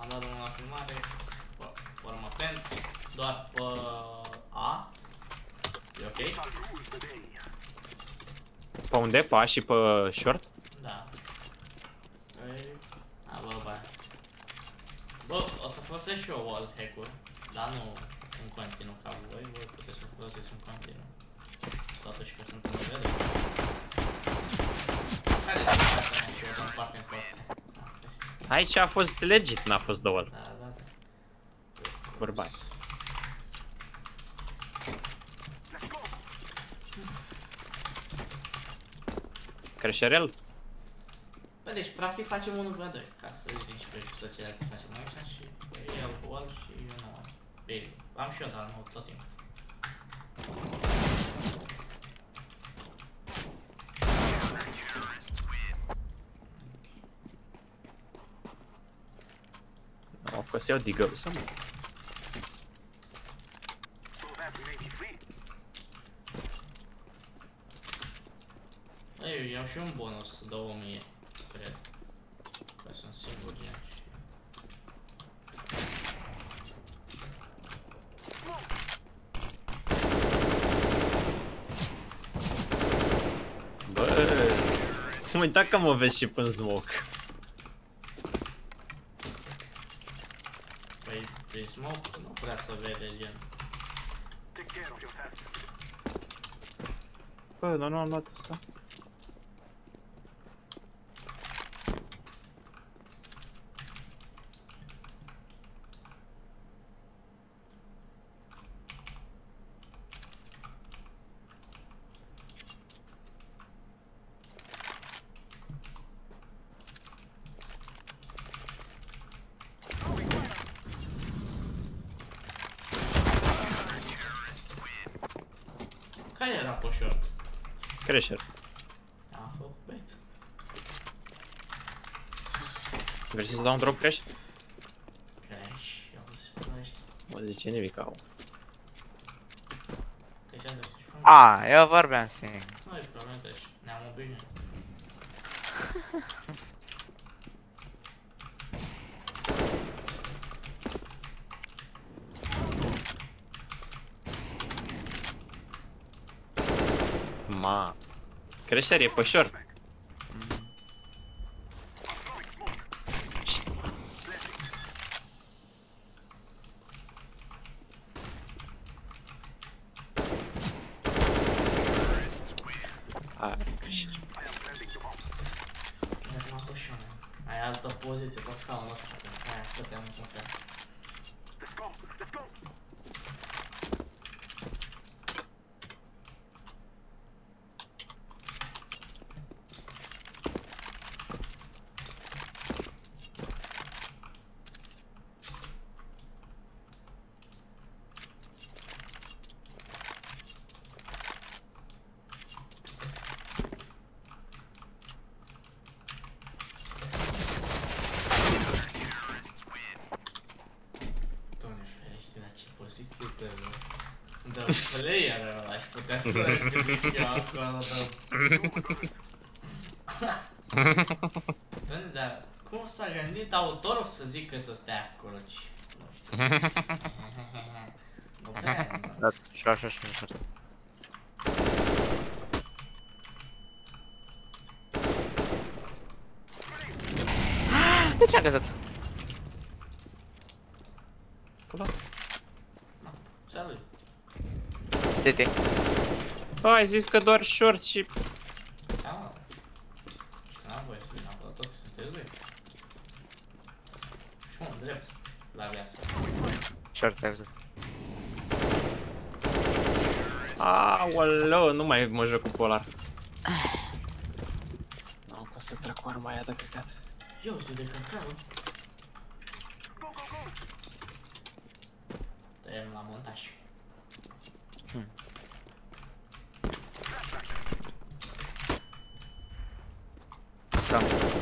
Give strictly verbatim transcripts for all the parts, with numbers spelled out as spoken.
am dat drumul la filmare, bă, urmă pen, doar pe A. E ok? Pe unde? Pe A și pe short? Da. A, bă, bă. Bă, o să folosesc și eu wall hack-uri, dar nu în continuu ca voi, voi puteți să folosiți în continuu. Totuși că sunt în nivel. Care să facă și eu dăm foarte important. Aici a fost legit, n-a fost două. Da, da, da. Bărbați. Creșerel? Bă, deci practic facem unu v doi, ca să zicem și pe jucăția că facem aici și el cu wall și eu nu am. Bine, am și eu, dar nu tot timpul. O, că să iau digă să mă. Bă, eu iau și un bonus, două mii, cred. Că sunt singur gen și... Bă, să mă uita că mă vezi și până smoke. Păi, prin smoke nu prea să vede gen. Bă, dar nu am luat asta. Care era pe short? Creșer. Am făcut bait. Vrei să dau un drop crash? Crash, ia uzi, plăiești. Mă zice nimic au. Deci am dus și fără. A, eu vorbeam singur. Nu e problemă, deci ne-am obișnuit. Ma. Creșer e pe short. Hai, creșer. Acum cu și una. Ai altă poziție pe scaunul ăsta, pentru că aia stăteam într-un fel. Doamne ferește, la ce poziție dă, bă. Dă player ăla, aș putea să ridic eu acolo, dă. Doamne, dar cum s-a gândit autorul să zică să stea acolo? Nu știu. Nu prea, nu. Da, și așa și așa. De ce am căzut? Salut. City. Bă, ai zis că doar short și... Da, mă. Și că n-am voie să vin acolo, tot sunteți voi. Și mă, drept. La viață. Short trebuie. Aoleu, nu mai mă joc cu polar. Nu pot să trec cu arma aia de căcat. Eu zi de căcat. Tăiem la montaj. Da.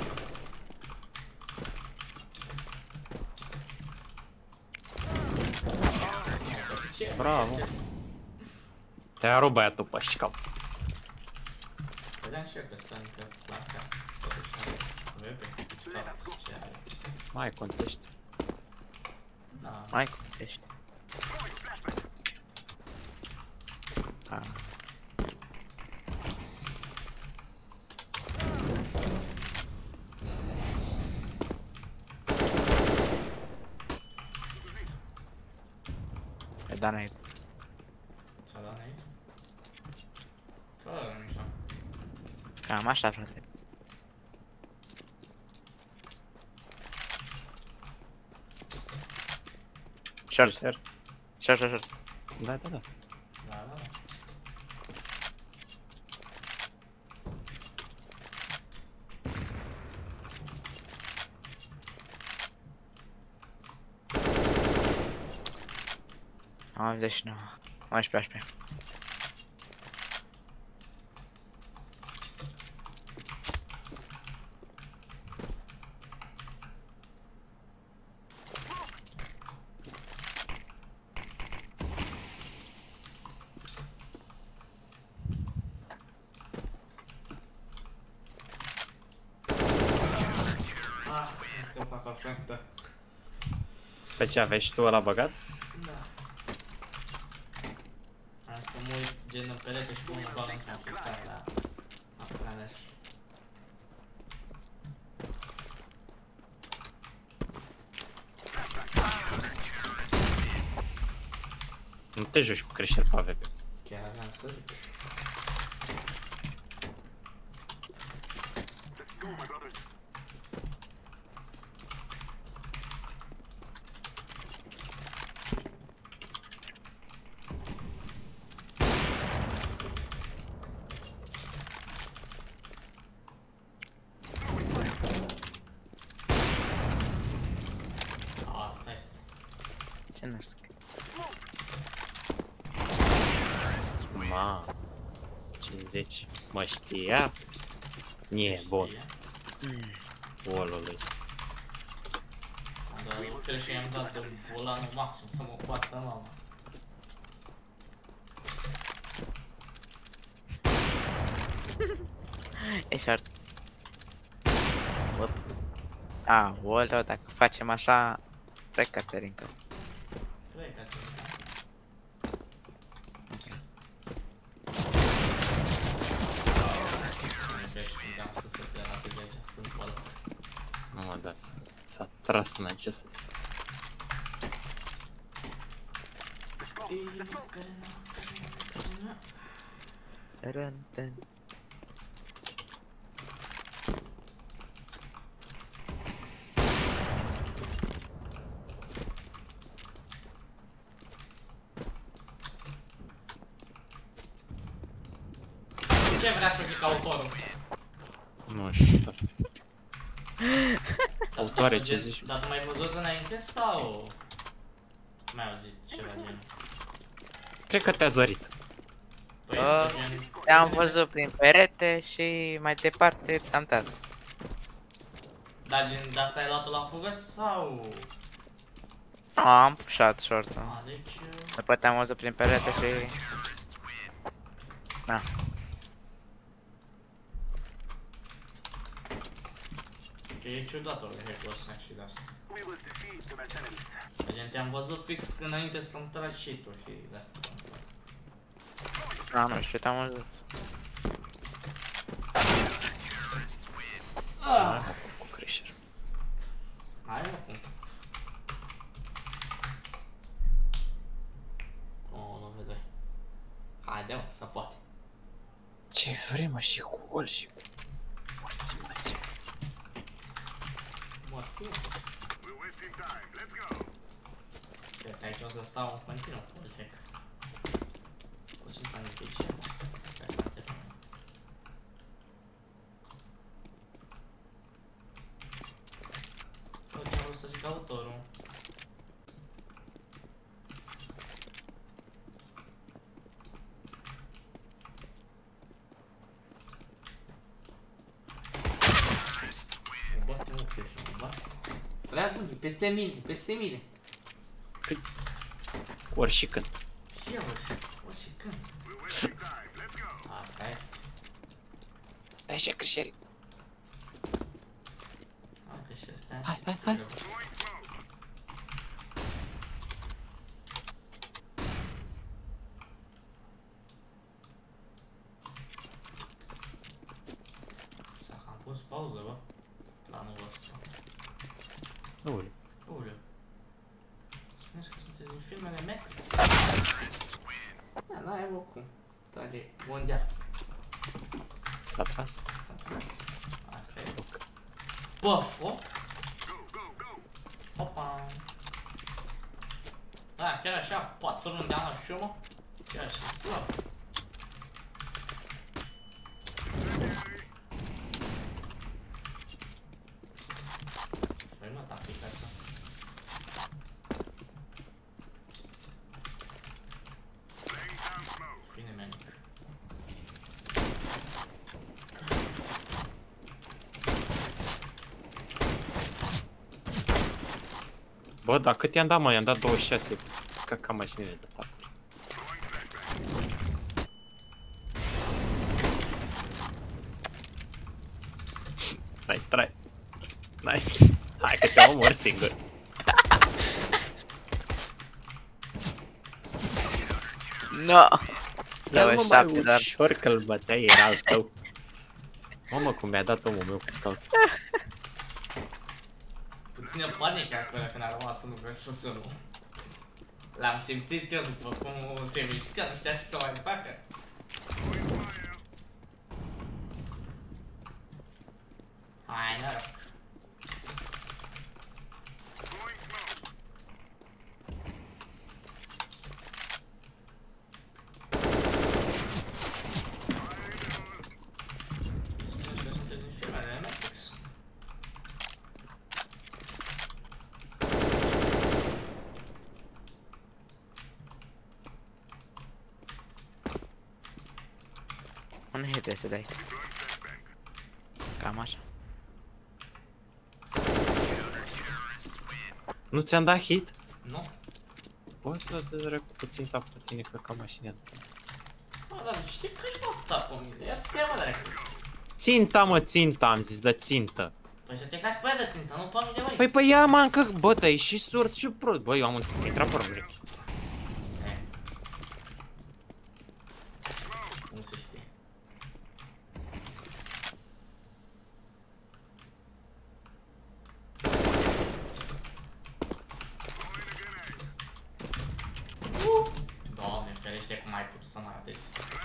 Bravo. Te-a rupt băiatul pe șcap. Vedeam și eu că stă încă la cap. Totuși are V P. Stop, ce are? Mai contește. Da. Mai cum ești. Ah. E da înainte. S-a dat aici? Fără mișto. Cam așa, frate. Short, Short. short, short, short. Da, da, da. Da, da, da. Am optzeci și nouă. unsprezece, unsprezece. Ah, asta o fac afectă. Pe ce aveai și tu ăla băgat? Da. Asta mă uit gen în perete și pun un bag în seama și stai la... Am prea ales. Nu te joci cu creșteri pe A V P. Chiar aveam să zic. Asta este. Ce născ? Ma. cincizeci. Mă știa? Nie, bun. Olului. Dar eu cred că i-am dat în volanul maxim să mă poartă mama. E short. Up. A, oleo, dacă facem așa, plec Caterinca. Cred că te nu crești când am stă să te rateze aici, stând pe ăla. Nu mă dați. S-a tras în ce să zic. Rân, rân. Ce vrea să zic autorul? Nu știu. Autoare, ce zici? Dar tu m-ai văzut înainte sau... Mai auzit ceva gen... Cred că te-a zorit. Păi, Uh, gen... Te-am văzut prin perete și mai departe te-am tras. Da, gen, de asta ai luat-o la fugă sau... Nu, am pușat short-ul. A, deci... După te-am văzut prin perete și... Da. E ciudat ori hack-ul ăsta și de asta. Gen, te-am văzut fix înainte să-mi tragi și tu și de asta. Da, nu știu, te-am văzut. Ah! Cu creșteri. Hai, mă, cum? O, nu vedoi. Haide, mă, să poate. Ce vrei, mă, și cu gol și cu... Morți, mă, Mă, fios. Cred că aici o să stau în continuu cu hack. Puțin cam dificil. Tot ce am vrut să zic autorul. Mă bate, mă, crește, mă bate. Prea bun, e peste mine, e peste mine. ori și când. Și eu zic, o și când. Asta este. Stai așa, creșteri. Hai că și ăsta Hai, așa. hai, hai. Ui. Uleu. Spuneți că sunteți din filmele Matrix. Da, n-ai oricum. Stare mondial. S-a tras. S-a tras. Asta e. Bă, foc. Opa. Da, chiar așa, patru runde am luat și eu, mă. Chiar așa, slab. Păi mă, ta aplicația. Bine, manic. Bă, dar cât i-am dat, mă? I-am dat douăzeci și șase. Ca cam mașinile de atacuri. Nice try. Nice. Hai că te omor singur. No! Ia-l mă șapte, mai dar... ușor că-l băteai, era al tău. Mamă, cum mi-a dat omul meu cu scout. Puțină panică acolo când a rămas unul versus unul. L-am simțit eu după cum se mișcă, nu știa ce să mai facă. Hai, noroc. Sunteți din filmele Matrix. Un hit trebuie să dai. Cam așa. Nu ți-am dat hit? Nu? Poți să te rec puțin ta pe tine că cam mașina. Bă, dar știi că ești bătat pe mine, ia te mă dracu. Ținta, mă, ținta, am zis, de țintă. Păi să te cași pe ea de țintă, nu pe mine, băi. Păi, păi, ia, mă, încă, bă, dă și surd și prost. Bă, eu am înțeles, intra pe urmă. Eh. Nu se știe. Uh! Doamne, ferește cum ai putut să mă ratezi.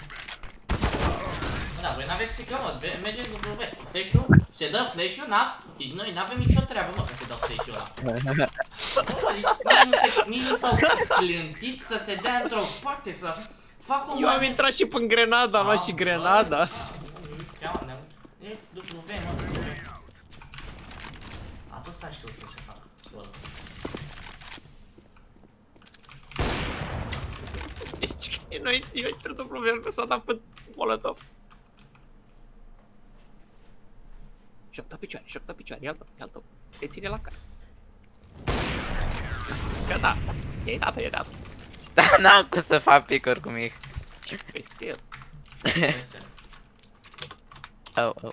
Da, voi n-aveți sticlă, mă, mergeți W. Flash-ul, se dă flash-ul, na, noi n-avem nicio treabă, mă, că se dă flash-ul ăla. Nu, mă, nici nu s-au clintit să se dea într-o parte, să fac un... Eu am intrat și pe grenada, mă, și grenada. E W, mă, W. Atunci s-a știut să se facă. Deci, noi, eu intrat dublu V, că s-a dat pe molotov. Și-o dat picioare, și-o dat picioare, ia-l tău, ia-l tău. Te ține la care. Că da, i-ai dat-o, i-ai dat-o. Da, n-am cum să fac picuri cu mic. Peste el. Oh, oh.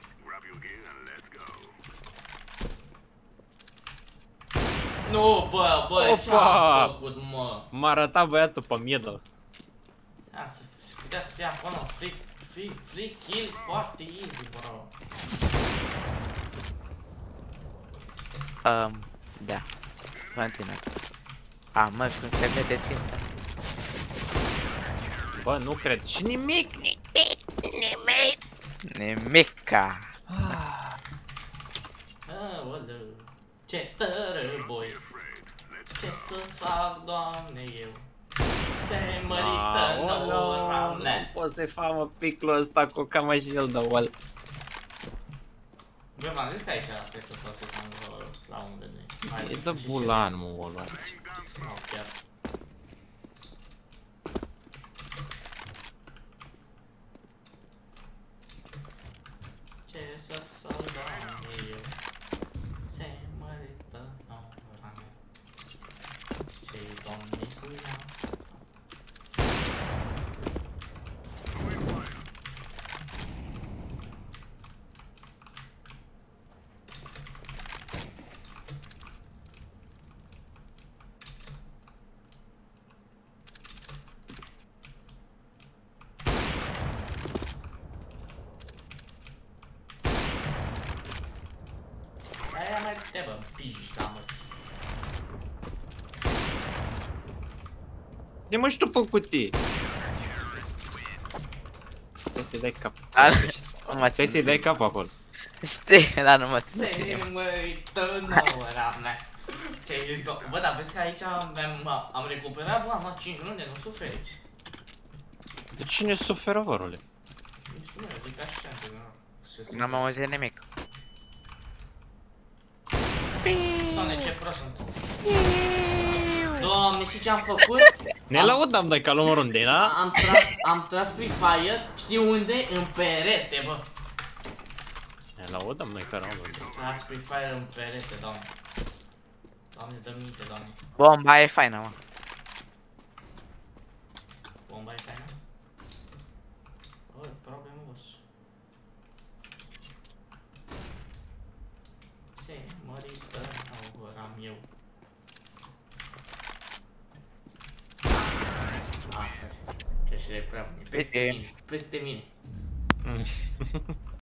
Nu, bă, bă, ce-a făcut, mă? M-a arătat băiatul pe middle. Da, să putea să fie acolo, free, free, free kill, foarte easy, bro. Um, da. Continuă. A, mă, cum se vede ținta. Bă, nu cred. Și nimic, nimic, nimic. Nimica. Aoleu, ce tărăboi. Ce să-ți fac, Doamne, eu? Se mărită nouă, Nu pot să-i fac, mă, piclul ăsta cu cam și el de wall. Bă, m-am zis că aici cred că pot să fac la un gândui. E de bulan, mă, wall-ul aici. Nu, chiar. Ce să-ți fac, Doamne, eu? Se mărită nouă, ce-i, Doamne, cu ea? Aia mai te bă, pijda, mă. Ne mă și tu pe cutii. Stai să-i dai cap. Da, nu mă Stai să-i dai cap acolo. Știi, dar nu mă Se ținem. mărită nouă, mea. Ce bă, dar vezi că aici am, am recuperat, bă, am luat cinci runde, nu suferiți. De cine suferă, vărule? Nu știu, mă, zic așa, că nu. Nu am auzit nimic. Doamne, ce prost sunt. Doamne, știi ce am făcut? Ne laudam de calul runde, da? Am tras, am tras Free Fire, știi unde? În perete, bă. Ne laudam noi calul runde. Tras Free Fire în perete, doamne. Doamne, dă minte, doamne. Bomba e faină, mă. Bomba e faină? Bă, problemă, boss. Se mărită nouă, am eu. Asta este. Că și le prea bune. Peste Uite. mine, peste mine.